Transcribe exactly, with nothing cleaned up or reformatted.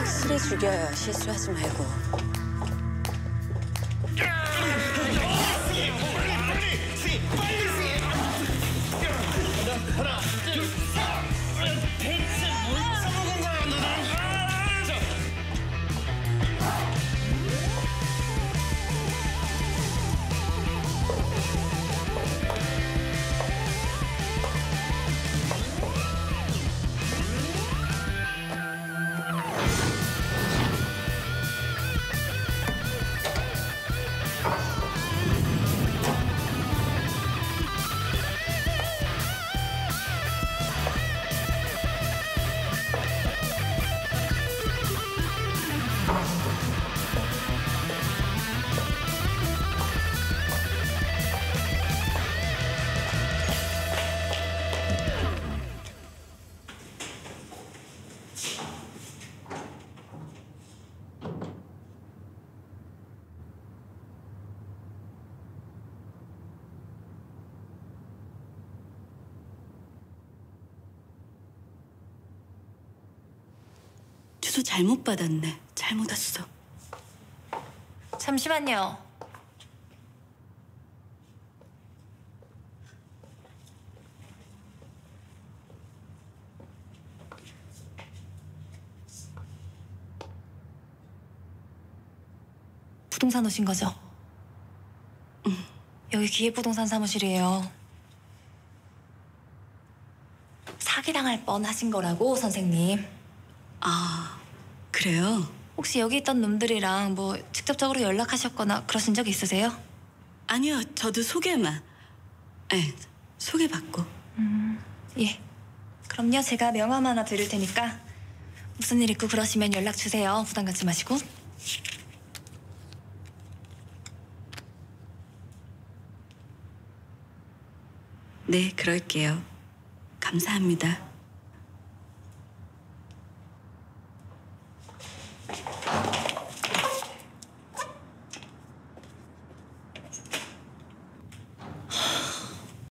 확실히 죽여요. 실수하지 말고. 주소 잘못 받았네. 잘못 왔어. 잠시만요. 부동산 오신 거죠? 응. 여기 기획부동산 사무실이에요. 사기당할 뻔하신 거라고, 선생님. 아, 그래요? 혹시 여기 있던 놈들이랑 뭐 직접적으로 연락하셨거나 그러신 적 있으세요? 아니요, 저도 소개만. 네, 소개받고. 음, 예. 그럼요, 제가 명함 하나 드릴 테니까 무슨 일 있고 그러시면 연락 주세요. 부담 갖지 마시고. 네, 그럴게요. 감사합니다.